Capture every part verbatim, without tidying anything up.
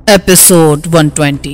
Episode one twenty.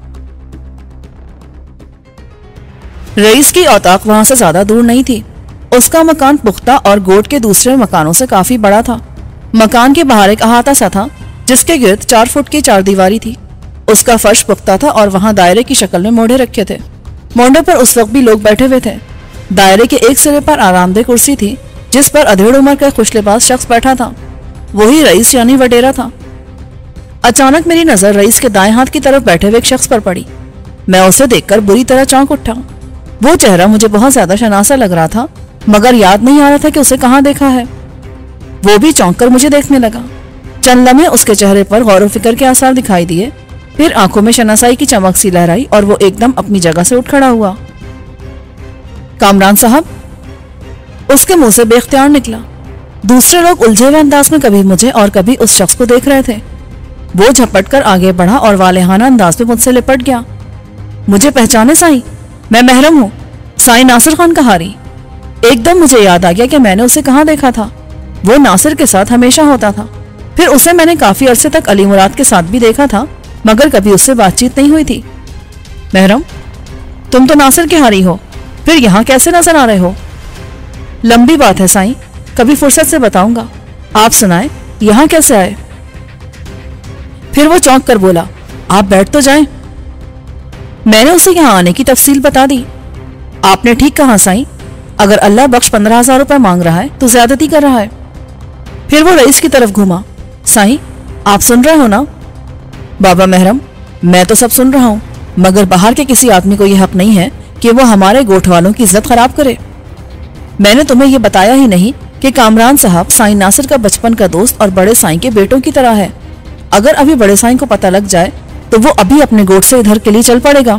Rice की औताक वहां से ज्यादा दूर नहीं थी। उसका मकान पुख्ता और गोट के दूसरे मकानों से काफी बड़ा था। मकान के बाहर एक अहाता सा था जिसके गिर्द चार फुट की चार दीवारी थी। उसका फर्श पुख्ता था और वहां दायरे की शक्ल में मोढ़े रखे थे। मोढ़े पर उस वक्त भी लोग बैठे हुए थे। दायरे के एक सिरे पर आरामदेह कुर्सी थी जिस पर अधेड़ उम्र का खुशलिबाज शख्स बैठा था। वही रईस यानी वडेरा था। अचानक मेरी नजर रईस के दाएं हाथ की तरफ बैठे हुए एक शख्स पर पड़ी। मैं उसे देखकर बुरी तरह चौंक उठा। वो चेहरा मुझे बहुत ज्यादा शनासा लग रहा था, मगर याद नहीं आ रहा था कि उसे कहाँ देखा है। वो भी चौंक कर मुझे देखने लगा। चंद लम्हे उसके चेहरे पर गौर फिक्र के आसार दिखाई दिए, फिर आंखों में शनासाई की चमक सी लहराई और वो एकदम अपनी जगह से उठ खड़ा हुआ। कामरान साहब, उसके मुंह से बेख्तियार निकला। दूसरे लोग उलझे हुए अंदाज में कभी मुझे और कभी उस शख्स को देख रहे थे। वो झपट कर आगे बढ़ा और वालेहाना अंदाज में मुझसे लिपट गया। मुझे पहचाने साईं? मैं महरम हूँ, साईं नासिर खान कहारी। एकदम मुझे याद आ गया कि मैंने उसे कहाँ देखा था। वो नासिर के साथ हमेशा होता था। फिर उसे मैंने काफी अरसे तक अली मुराद के साथ भी देखा था, मगर कभी उससे बातचीत नहीं हुई थी। महरम, तुम तो नासिर कहारी हो, फिर यहाँ कैसे नजर आ रहे हो? लंबी बात है साईं, कभी फुर्सत से बताऊंगा। आप सुनाए, यहाँ कैसे आए? फिर वो चौंक कर बोला, आप बैठ तो जाएं। मैंने उसे यहाँ आने की तफसील बता दी। आपने ठीक कहा साईं, अगर अल्लाह बख्श पंद्रह हजार रुपए मांग रहा है तो ज्यादती कर रहा है। फिर वो रईस की तरफ घूमा। साईं, आप सुन रहे हो ना? बाबा महरम, मैं तो सब सुन रहा हूँ, मगर बाहर के किसी आदमी को यह हक नहीं है कि वो हमारे गोठ वालों की इज्जत खराब करे। मैंने तुम्हें यह बताया ही नहीं कि कामरान साहब साईं नासिर का बचपन का दोस्त और बड़े साईं के बेटों की तरह है। अगर अभी बड़े साईं को पता लग जाए तो वो अभी अपने गोठ से इधर के लिए चल पड़ेगा।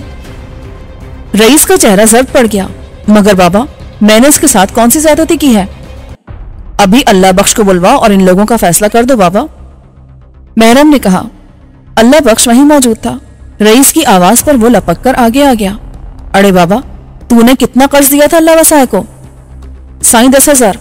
रईस का चेहरा जर्द पड़ गया। मगर बाबा, मैंने इसके साथ कौन सी ज्यादती की है? अभी अल्लाह बख्श को बुलवाओ और इन लोगों का फैसला कर दो बाबा। महरम ने कहा। अल्लाह बख्श वहीं मौजूद था। रईस की आवाज पर वो लपक कर आगे आ गया। अरे बाबा, तूने कितना कर्ज दिया था अल्लाह वसाए को? साईं दस हजार।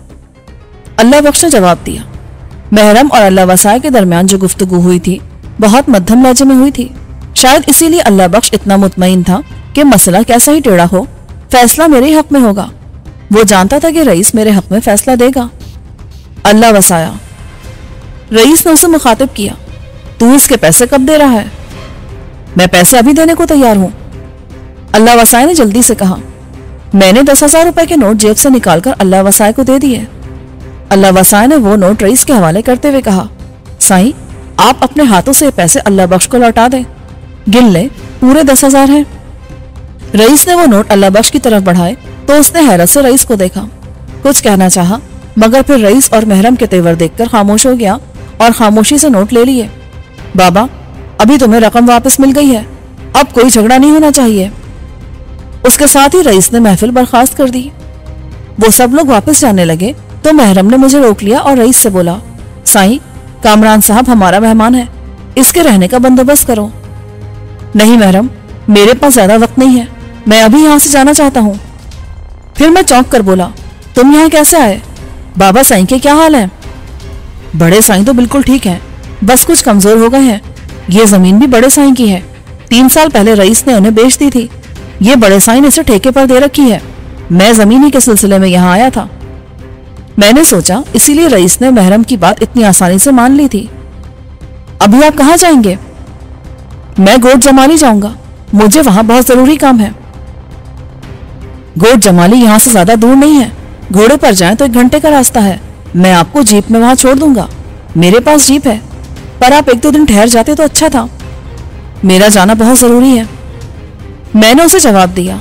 अल्लाह बख्श ने जवाब दिया। महरम और अल्लाह वसाए के दरमियान जो गुफ्तगू हुई थी बहुत मध्यम लहजे में हुई थी। शायद इसीलिए अल्लाह बख्श इतना मुतमईन था कि मसला कैसा ही टेढ़ा हो, फैसला मेरे हक में होगा। वो जानता था कि रईस मेरे हक में फैसला देगा। अल्लाह वसाया। रईस ने उसे मुखातिब किया। तू इसके पैसे कब दे रहा है? मैं पैसे अभी देने को तैयार हूं। अल्लाह वसाए ने जल्दी से कहा। मैंने दस हजार रुपए के नोट जेब से निकालकर अल्लाह वसाए को दे दिए। अल्लाह वसाए ने वो नोट रईस के हवाले करते हुए कहा, साईं, आप अपने हाथों से पैसे अल्लाह बख्श को लौटा दें। गिन ले, पूरे दस हजार है। रईस ने वो नोट अल्लाह बख्श की तरफ बढ़ाए तो उसने हैरत से रईस को देखा। कुछ कहना चाहा, मगर फिर रईस और महरम के तेवर देखकर खामोश हो गया और खामोशी से नोट ले लिए। बाबा, अभी तुम्हें रकम वापस मिल गई है, अब कोई झगड़ा नहीं होना चाहिए। उसके साथ ही रईस ने महफिल बर्खास्त कर दी। वो सब लोग वापस जाने लगे तो महरम ने मुझे रोक लिया और रईस से बोला, साईं, कामरान साहब हमारा मेहमान है, इसके रहने का बंदोबस्त करो। नहीं महरम, मेरे पास ज्यादा वक्त नहीं है, मैं अभी यहाँ से जाना चाहता हूँ। फिर मैं चौंक कर बोला, तुम यहाँ कैसे आए? बाबा साईं के क्या हाल है? बड़े साईं तो बिल्कुल ठीक है, बस कुछ कमजोर हो गए हैं। ये जमीन भी बड़े साईं की है। तीन साल पहले रईस ने उन्हें बेच दी थी। ये बड़े साईं ने इसे ठेके पर दे रखी है। मैं जमीन ही के सिलसिले में यहाँ आया था। मैंने सोचा इसीलिए रईस ने महरम की बात इतनी आसानी से मान ली थी। अभी आप कहाँ जाएंगे? मैं गोट जमाली जाऊंगा, मुझे वहां बहुत जरूरी काम है। गोट जमाली यहाँ से ज्यादा दूर नहीं है, घोड़े पर जाएं तो एक घंटे का रास्ता है। मैं आपको जीप में वहां छोड़ दूंगा। मेरे पास जीप है, पर आप एक दो दिन ठहर जाते तो अच्छा था। मेरा जाना बहुत जरूरी है, मैंने उसे जवाब दिया।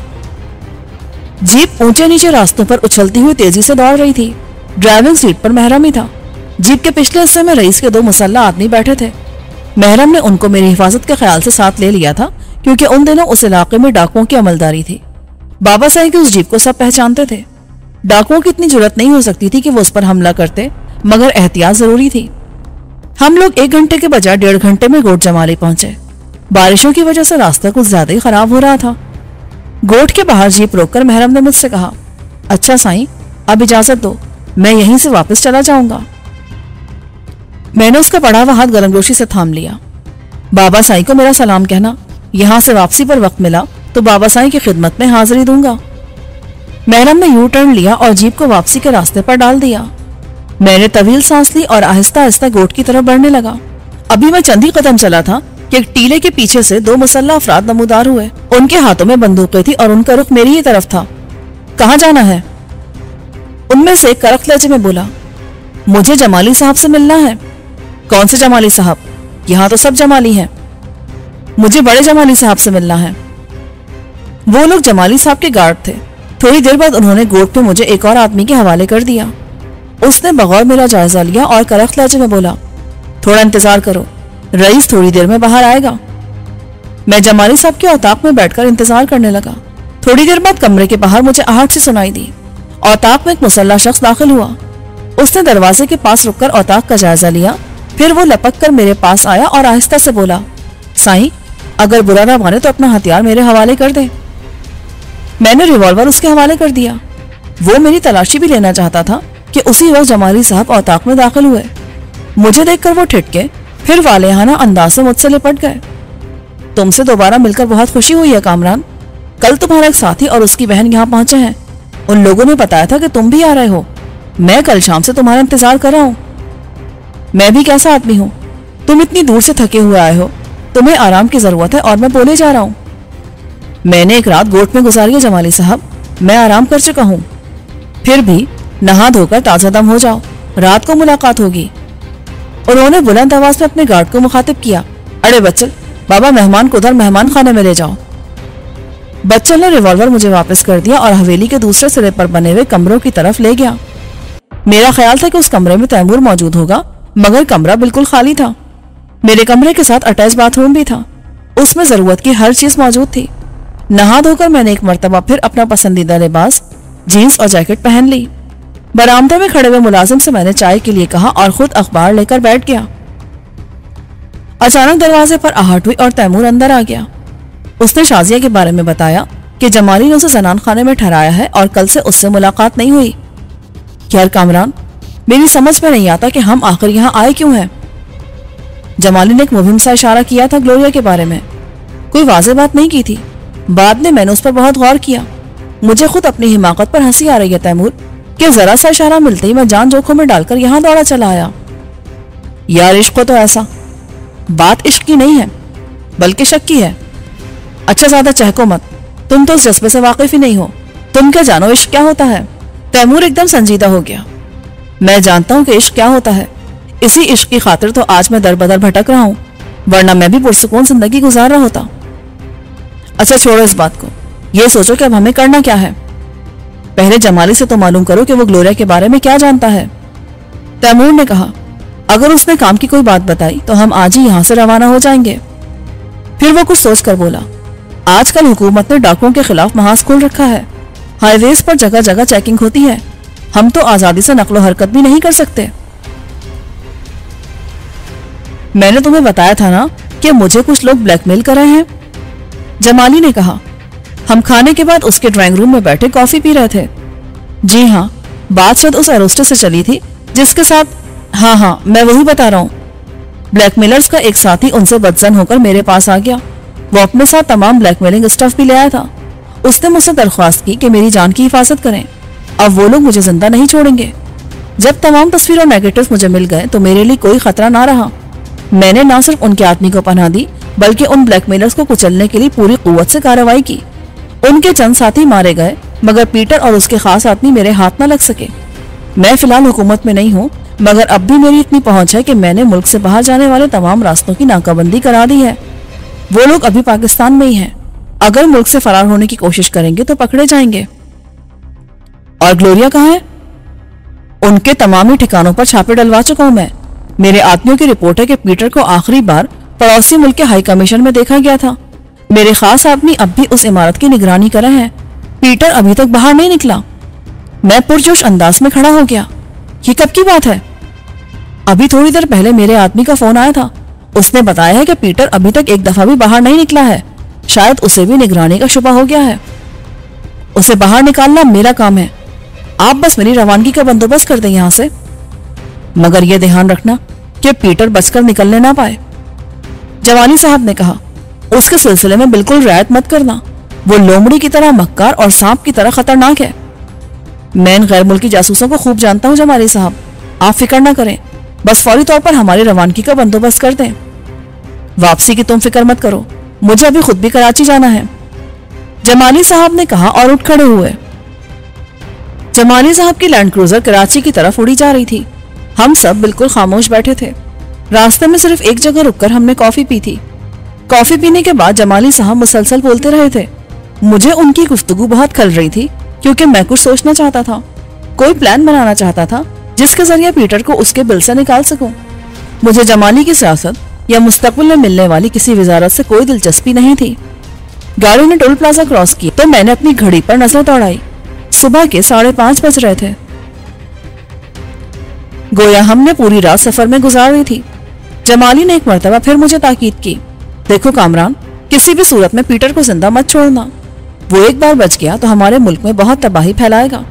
जीप ऊंचे नीचे रास्तों पर उछलती हुई तेजी से दौड़ रही थी। ड्राइविंग सीट पर महरम ही था। जीप के पिछले हिस्से में रईस के दो मुसल्ला आदमी बैठे थे। महरम ने उनको मेरी हिफाजत के ख्याल से साथ ले लिया था, क्योंकि उन दिनों उस इलाके में डाकुओं की अमलदारी थी। बाबा साईं की उस जीप को सब पहचानते थे। डाकुओं की इतनी जुर्रत नहीं हो सकती थी कि वो उस पर हमला करते, मगर एहतियात जरूरी थी। हम लोग एक घंटे के बजाय डेढ़ घंटे में गोट जमाली पहुंचे। बारिशों की वजह से रास्ता कुछ ज्यादा ही खराब हो रहा था। गोट के बाहर जीप रोककर महरम ने मुझसे कहा, अच्छा साईं, अब इजाजत दो, मैं यहीं से वापस चला जाऊंगा। मैंने उसका पड़ा हुआ हाथ गर्मजोशी से थाम लिया। बाबा साईं को मेरा सलाम कहना। यहाँ से वापसी पर वक्त मिला तो बाबा साईं की खिदमत में हाजिरी दूंगा। महरम ने यू टर्न लिया और जीप को वापसी के रास्ते पर डाल दिया। मैंने तवील सांस ली और आहिस्ता आहिस्ता गोट की तरफ बढ़ने लगा। अभी मैं चंद ही कदम चला था कि एक टीले के पीछे से दो मुसल्ला अफराद नमूदार हुए। उनके हाथों में बंदूकें थी और उनका रुख मेरी ही तरफ था। कहाँ जाना है? उनमें से एक करख लहजे में बोला, मुझे जमाली साहब से मिलना है। कौन से जमाली साहब? यहाँ तो सब जमाली हैं। मुझे बड़े जमाली साहब से मिलना है। वो लोग जमाली साहब के गार्ड थे। थोड़ी देर बाद उन्होंने गोट पे मुझे एक और आदमी के हवाले कर दिया। उसने बगौर मेरा जायजा लिया और करख लहजे में बोला, थोड़ा इंतजार करो, रईस थोड़ी देर में बाहर आएगा। मैं जमाली साहब के औताक में बैठकर इंतजार करने लगा। थोड़ी देर बाद कमरे के बाहर मुझे आहट सी सुनाई दी। औताक में एक मुसल्ला शख्स दाखिल हुआ। उसने दरवाजे के पास रुककर औताक का जायजा लिया। फिर वो लपक कर मेरे पास आया और आहिस्ता से बोला, साईं, अगर बुरा ना माने तो अपना हथियार मेरे हवाले कर दे। मैंने रिवॉल्वर उसके हवाले कर दिया। वो मेरी तलाशी भी लेना चाहता था कि उसी वक्त जमाली साहब औताक में दाखिल हुए। मुझे देखकर वो ठिठके, फिर वालेहाना अंदाज से मुझसे लिपट गए। तुमसे दोबारा मिलकर बहुत खुशी हुई है कामरान। कल तुम्हारा एक साथी और उसकी बहन यहाँ पहुंचे हैं। उन लोगों ने बताया था कि तुम भी आ रहे हो। मैं कल शाम से तुम्हारा इंतजार कर रहा हूँ। मैं भी कैसा आदमी हूँ? तुम इतनी दूर से थके हुए आए हो, तुम्हें आराम की जरूरत है और मैं बोले जा रहा हूँ। मैंने एक रात गोट में गुजारी है जमाली साहब, मैं आराम कर चुका हूँ। फिर भी नहा धोकर ताजा दम हो जाओ, रात को मुलाकात होगी। उन्होंने बुलंद आवाज में अपने गार्ड को मुखातिब किया, अरे बच्चल, बाबा मेहमान को उधर मेहमान खाने में ले जाओ। बच्चल ने रिवॉल्वर मुझे वापस कर दिया और हवेली के दूसरे सिरे पर बने हुए कमरों की तरफ ले गया। मेरा ख्याल था कि उस कमरे में तैमूर मौजूद होगा, मगर कमरा बिल्कुल खाली था। मेरे कमरे के साथ अटैच बाथरूम भी था। उसमें जरूरत की हर चीज मौजूद थी। नहा धोकर मैंने एक मर्तबा फिर अपना पसंदीदा लिबास जीन्स और जैकेट पहन ली। बरामदे में खड़े हुए मुलाजिम से मैंने चाय के लिए कहा और खुद अखबार लेकर बैठ गया। अचानक दरवाजे पर आहट हुई और तैमूर अंदर आ गया। उसने शाजिया के बारे में बताया कि जमाली ने उसे जनान खाने में ठहराया है और कल से उससे मुलाकात नहीं हुई। यार कामरान, मेरी समझ में नहीं आता कि हम आखिर यहाँ आए क्यों हैं। जमाली ने एक मुहिम सा इशारा किया था ग्लोरिया के बारे में, कोई वाज़ेह बात नहीं की थी। बाद में मैंने उस पर बहुत गौर किया। मुझे खुद अपनी हिमाकत पर हंसी आ रही है तैमूर कि जरा सा इशारा मिलते ही मैं जान जोखिम में डालकर यहाँ दौड़ा चला आया। यार इश्क तो ऐसा, बात इश्क की नहीं है बल्कि शक की है। अच्छा ज्यादा चहको मत, तुम तो उस जज्बे से वाकिफ ही नहीं हो। तुम क्या जानो इश्क क्या होता है? तैमूर एकदम संजीदा हो गया। मैं जानता हूँ कि इश्क क्या होता है। इसी इश्क की खातिर तो आज मैं दर बदर भटक रहा हूँ, वरना मैं भी पुरसुकून जिंदगी गुजार रहा होता। अच्छा छोड़ो इस बात को, ये सोचो कि अब हमें करना क्या है। पहले जमाली से तो मालूम करो कि वो ग्लोरिया के बारे में क्या जानता है। तैमूर ने कहा, अगर उसने काम की कोई बात बताई तो हम आज ही यहाँ से रवाना हो जाएंगे। फिर वो कुछ सोच कर बोला, आजकल हुकूमत ने डाकुओं के खिलाफ महाज खोल रखा है। हाईवेज पर जगह जगह चेकिंग होती है। हम तो आजादी से नकलो हरकत भी नहीं कर सकते। मैंने तुम्हें बताया था ना कि मुझे कुछ लोग ब्लैकमेल कर रहे हैं। जमाली ने कहा, हम खाने के बाद उसके ड्राइंग रूम में बैठे कॉफी पी रहे थे। जी हाँ, बात शायद उस अरोस्टर से चली थी जिसके साथ, हाँ हाँ मैं वही बता रहा हूँ। ब्लैकमेलर्स का एक साथी उनसे बदजन होकर मेरे पास आ गया। वो अपने साथ तमाम ब्लैकमेलिंग स्टफ भी ले आया था। उसने मुझसे दरख्वास्त की कि मेरी जान की हिफाजत करें। अब वो लोग मुझे जिंदा नहीं छोड़ेंगे। जब तमाम तस्वीर और नेगेटिव्स मुझे मिल गए तो मेरे लिए कोई खतरा ना रहा। मैंने ना सिर्फ उनके आदमी को पनाह दी बल्कि उन ब्लैकमेलर्स को कुचलने के लिए पूरी कुव्वत से कार्रवाई की। उनके चंद साथी मारे गए मगर पीटर और उसके खास आदमी मेरे हाथ न लग सके। मैं फिलहाल हुकूमत में नहीं हूँ, मगर अब भी मेरी इतनी पहुंच है कि मैंने मुल्क से बाहर जाने वाले तमाम रास्तों की नाकाबंदी करा दी है। वो लोग अभी पाकिस्तान में ही हैं। अगर मुल्क से फरार होने की कोशिश करेंगे तो पकड़े जाएंगे। और ग्लोरिया कहाँ है? उनके तमाम ही ठिकानों पर छापे डलवा चुका हूं मैं। मेरे आदमियों की रिपोर्ट है कि पीटर को आखिरी बार पड़ोसी मुल्क के हाई कमीशन में देखा गया था। मेरे खास आदमी अब भी उस इमारत की निगरानी कर रहे हैं। पीटर अभी तक बाहर नहीं निकला। मैं पुरजोश अंदाज में खड़ा हो गया। ये कब की बात है? अभी थोड़ी देर पहले मेरे आदमी का फोन आया था। उसने बताया है कि पीटर अभी तक एक दफा भी बाहर नहीं निकला है। शायद उसे भी निगरानी का शुबा हो गया है। उसे बाहर निकालना मेरा काम है। आप बस मेरी रवानगी का बंदोबस्त कर दें यहाँ से। मगर यह ध्यान रखना कि पीटर बचकर निकलने ना पाए। जमाली साहब ने कहा, उसके सिलसिले में बिल्कुल रियायत मत करना, वो लोमड़ी की तरह मक्कार और सांप की तरह खतरनाक है। मैं इन गैर मुल्की जासूसों को खूब जानता हूँ जमाली साहब, आप फिक्र ना करें, बस फौरी तौर पर हमारी रवानगी का बंदोबस्त कर दें। वापसी की तुम फिक्र मत करो, मुझे अभी खुद भी कराची जाना है, जमाली साहब ने कहा और उठ खड़े हुए। जमाली साहब की लैंड क्रूजर कराची की तरफ उड़ी जा रही थी। हम सब बिल्कुल खामोश बैठे थे। रास्ते में सिर्फ एक जगह रुककर हमने कॉफी पी थी। कॉफी पीने के बाद जमाली साहब मुसलसल बोलते रहे थे। मुझे उनकी गुफ्तगू बहुत खल रही थी, क्योंकि मैं कुछ सोचना चाहता था, कोई प्लान बनाना चाहता था जिसके जरिए पीटर को उसके बिल से निकाल सकूं। मुझे जमाली की सियासत या मुस्तकबिल में मिलने वाली किसी वजारत से कोई दिलचस्पी नहीं थी। गाड़ी ने टोल प्लाजा क्रॉस किया तो मैंने अपनी घड़ी पर नजर दौड़ाई। सुबह के साढ़े पांच बज रहे थे। गोया हमने पूरी रात सफर में गुजार दी थी। जमाली ने एक मर्तबा फिर मुझे ताकीद की, देखो कामरान, किसी भी सूरत में पीटर को जिंदा मत छोड़ना, वो एक बार बच गया तो हमारे मुल्क में बहुत तबाही फैलाएगा।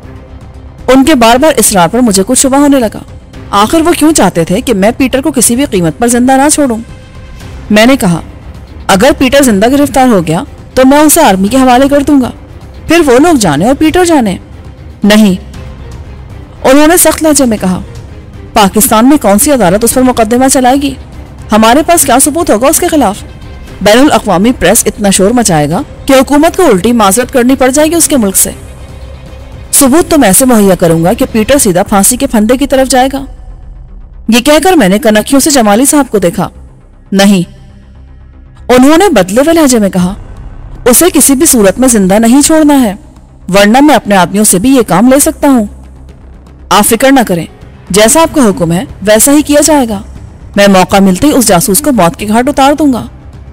उनके बार बार इसरार पर मुझे कुछ शुबा होने लगा। आखिर वो क्यों चाहते थे कि मैं पीटर को किसी भी कीमत पर जिंदा ना छोड़ूं? मैंने कहा, अगर पीटर जिंदा गिरफ्तार हो गया तो मैं उसे आर्मी के हवाले कर दूंगा, फिर वो लोग जाने और पीटर जाने। नहीं, उन्होंने सख्त लहजे में कहा, पाकिस्तान में कौन सी अदालत उस पर मुकदमा चलाएगी? हमारे पास क्या सबूत होगा उसके खिलाफ? बैनुल अक़वामी प्रेस इतना शोर मचाएगा कि हुकूमत को उल्टी माजरत करनी पड़ जाएगी उसके मुल्क से। सबूत तो मैं ऐसे मुहैया करूंगा कि पीटर सीधा फांसी के फंदे की तरफ जाएगा। ये कहकर मैंने कनखियों से जमाली साहब को देखा। नहीं, उन्होंने बदले हुए लहजे में कहा, उसे किसी भी सूरत में जिंदा नहीं छोड़ना है, वरना मैं अपने आदमियों से भी ये काम ले सकता हूँ। आप फिक्र न करें, जैसा आपका हुक्म है वैसा ही किया जाएगा। मैं मौका मिलते ही उस जासूस को मौत के घाट उतार दूंगा।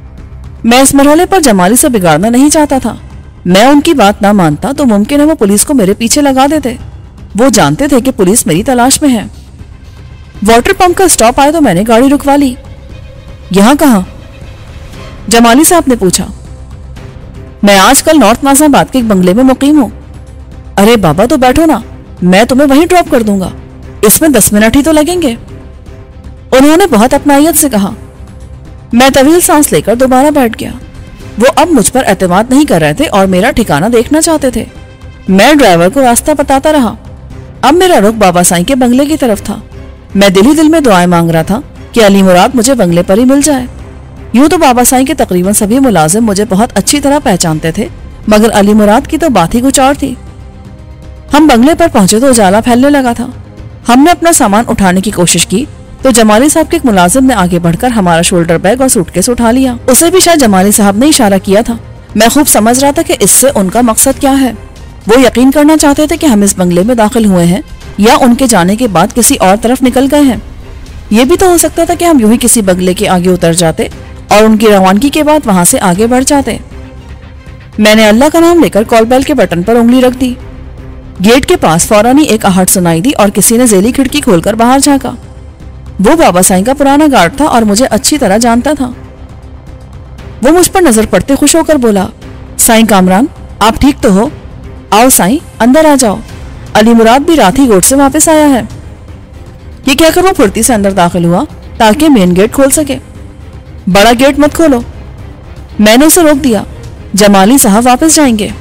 मैं इस मरहले पर जमाली से बिगाड़ना नहीं चाहता था। मैं उनकी बात ना मानता तो मुमकिन है वो पुलिस को मेरे पीछे लगा देते। वो जानते थे कि पुलिस मेरी तलाश में है। वाटर पंप का स्टॉप आया तो मैंने गाड़ी रुकवा ली। यहाँ कहाँ? जमाली साहब ने पूछा। मैं आजकल नॉर्थ नाज़ाबाद के एक बंगले में मुकीम हूँ। अरे बाबा, तो बैठो ना, मैं तुम्हें वहीं ड्रॉप कर दूंगा, इसमें दस मिनट ही तो लगेंगे, उन्होंने बहुत अपनायत से कहा। मैं तवील सांस लेकर दोबारा बैठ गया। वो अब मुझ पर एतमाद नहीं कर रहे थे और मेरा ठिकाना देखना चाहते थे। मैं ड्राइवर को रास्ता बताता रहा। अब मेरा रुख बाबा साईं के बंगले की तरफ था। मैं दिल ही दिल में दुआएं मांग रहा था कि अली मुराद मुझे बंगले पर ही मिल जाए। यूं तो बाबा साईं के तकरीबन सभी मुलाजिम मुझे बहुत अच्छी तरह पहचानते थे, मगर अली मुराद की तो बात ही कुछ और थी। हम बंगले पर पहुंचे तो उजाला फैलने लगा था। हमने अपना सामान उठाने की कोशिश की तो जमाली साहब के एक मुलाजिम ने आगे बढ़कर हमारा शोल्डर बैग और सूटकेस उठा लिया। उसे भी शायद जमाली साहब ने इशारा किया था। मैं खूब समझ रहा था कि इससे उनका मकसद क्या है। वो यकीन करना चाहते थे कि हम इस बंगले में दाखिल हुए हैं या उनके जाने के बाद किसी और तरफ निकल गए हैं। ये भी तो हो सकता था कि हम यूं ही किसी बंगले के आगे उतर जाते और उनकी रवानगी के बाद वहां से आगे बढ़ जाते। मैंने अल्लाह का नाम लेकर कॉल बेल के बटन पर उंगली रख दी। गेट के पास फौरन ही एक आहट सुनाई दी और किसी ने जेली खिड़की खोलकर बाहर झांका। वो बाबा साईं का पुराना गार्ड था और मुझे अच्छी तरह जानता था। वो मुझ पर नजर पड़ते खुश होकर बोला, साईं कामरान, आप ठीक तो हो? आओ साईं, अंदर आ जाओ। अली मुराद भी रात ही गोट से वापस आया है। ये कहकर वो फुर्ती से अंदर दाखिल हुआ ताकि मेन गेट खोल सके। बड़ा गेट मत खोलो, मैंने उसे रोक दिया। जमाली साहब वापस जाएंगे।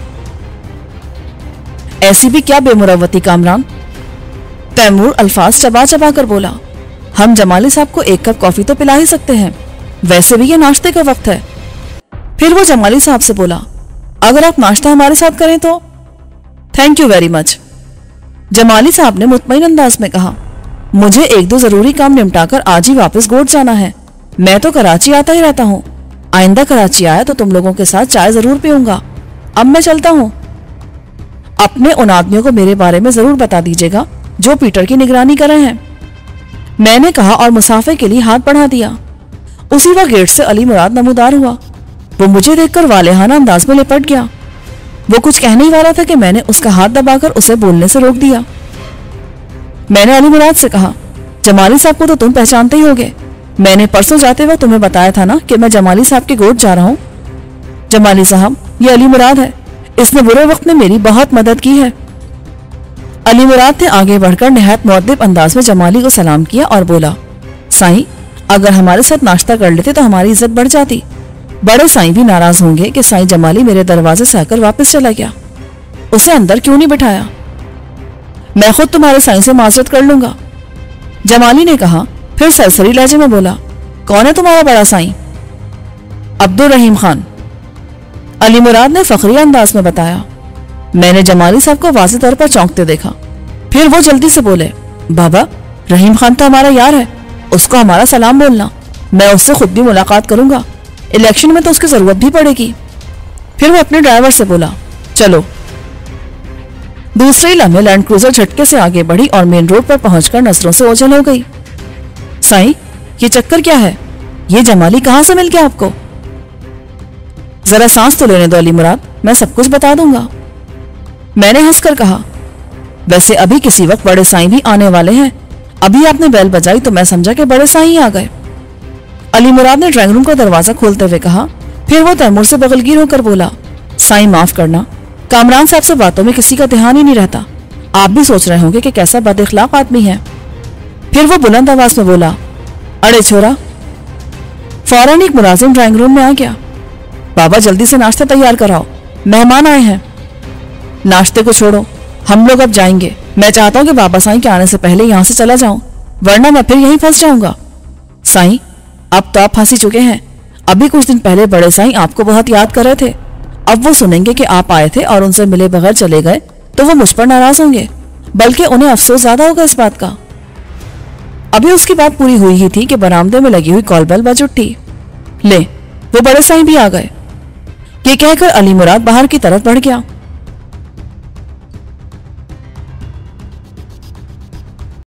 ऐसी भी क्या बेमुरवती कामरान, तैमूर अल्फाज चबा चबा कर बोला। हम जमाली साहब को एक कप कॉफी तो पिला ही सकते हैं, वैसे भी ये नाश्ते का वक्त है। फिर वो जमाली साहब से बोला, अगर आप नाश्ता हमारे साथ करें तो। Thank you very much, Jamali Sahab ने मुतमईन अंदाज में कहा। मुझे एक दो जरूरी काम निपटाकर आज ही वापस गोट जाना है। मैं तो कराची आता ही रहता हूँ। आइंदा कराची आया तो तुम लोगों के साथ चाय जरूर पीऊंगा। अब मैं चलता हूँ। अपने उन आदमियों को मेरे बारे में जरूर बता दीजिएगा जो पीटर की निगरानी कर रहे हैं, मैंने कहा और मुसाफे के लिए हाथ बढ़ा दिया। उसी वक्त गेट से अली मुराद नमूदार हुआ। वो मुझे देखकर वालेहाना अंदाज में लिपट गया। वो कुछ कहने ही वाला था कि मैंने उसका हाथ दबाकर उसे बोलने से रोक दिया। मैंने अली मुराद से कहा, जमाली साहब को तो तुम पहचानते ही होगे। मैंने परसों जाते वक्त तुम्हें बताया था ना कि मैं जमाली साहब के गोट जा रहा हूँ। जमाली साहब, ये अली मुराद है, इसने बुरे वक्त में मेरी बहुत मदद की है। अली मुराद ने आगे बढ़कर निहायत मुअद्दिब अंदाज में जमाली को सलाम किया और बोला, साईं, अगर हमारे साथ नाश्ता कर लेते तो हमारी इज्जत बढ़ जाती। बड़े साईं भी नाराज होंगे कि साईं जमाली मेरे दरवाजे से आकर वापस चला गया, उसे अंदर क्यों नहीं बिठाया। मैं खुद तुम्हारे साईं से माजरत कर लूंगा, जमाली ने कहा। फिर सरसरी लहजे में बोला, कौन है तुम्हारा बड़ा साईं? अब्दुल रहीम खान, अली मुराद ने फखरी अंदाज में बताया। मैंने जमाली साहब को वाज़ेह तौर पर चौंकते देखा। फिर वो जल्दी से बोले, बाबा रहीम खान तो हमारा यार है, उसको हमारा सलाम बोलना। मैं उससे खुद भी मुलाकात करूंगा, इलेक्शन में तो उसकी जरूरत भी पड़ेगी। फिर वो अपने ड्राइवर से बोला, चलो। दूसरे लम्हे लैंड क्रूजर झटके से आगे बढ़ी और मेन रोड पर पहुंचकर नजरों से ओझल हो गई। साईं, ये चक्कर क्या है? ये जमाली कहां से मिल गया आपको? जरा सांस तो लेने दो अली मुराद, मैं सब कुछ बता दूंगा, मैंने हंसकर कहा। वैसे अभी किसी वक्त बड़े साईं भी आने वाले हैं। अभी आपने बेल बजाई तो मैं समझा कि बड़े साईं आ गए। अली मुराद ने ड्राइंग रूम का दरवाजा खोलते हुए कहा। फिर वो तैमूर से बगलगीर होकर बोला, साईं माफ करना, कामरान साहब से बातों में किसी का ध्यान ही नहीं रहता। आप भी सोच रहे होंगे कि कैसा बदअखलाक आदमी है। फिर वो बुलंद आवाज में बोला, अरे छोरा। फौरन एक मुलाजिम ड्राइंग रूम में आ गया। बाबा जल्दी से नाश्ता तैयार कराओ, मेहमान आए हैं। नाश्ते को छोड़ो, हम लोग अब जाएंगे। मैं चाहता हूँ कि बाबा साईं के आने से पहले यहाँ से चला जाऊं, वरना मैं फिर यहीं फंस जाऊंगा। साईं, अब तो आप फंसी चुके हैं। अभी कुछ दिन पहले बड़े साईं आपको बहुत याद कर रहे थे। अब वो सुनेंगे कि आप आए थे और उनसे मिले बगैर चले गए तो वो मुझ पर नाराज होंगे, बल्कि उन्हें अफसोस ज्यादा होगा इस बात का। अभी उसकी बात पूरी हुई ही थी कि बरामदे में लगी हुई कॉल बेल बज उठी। ले, वो बड़े साईं भी आ गए। ये कहकर अली मुराद बाहर की तरफ बढ़ गया।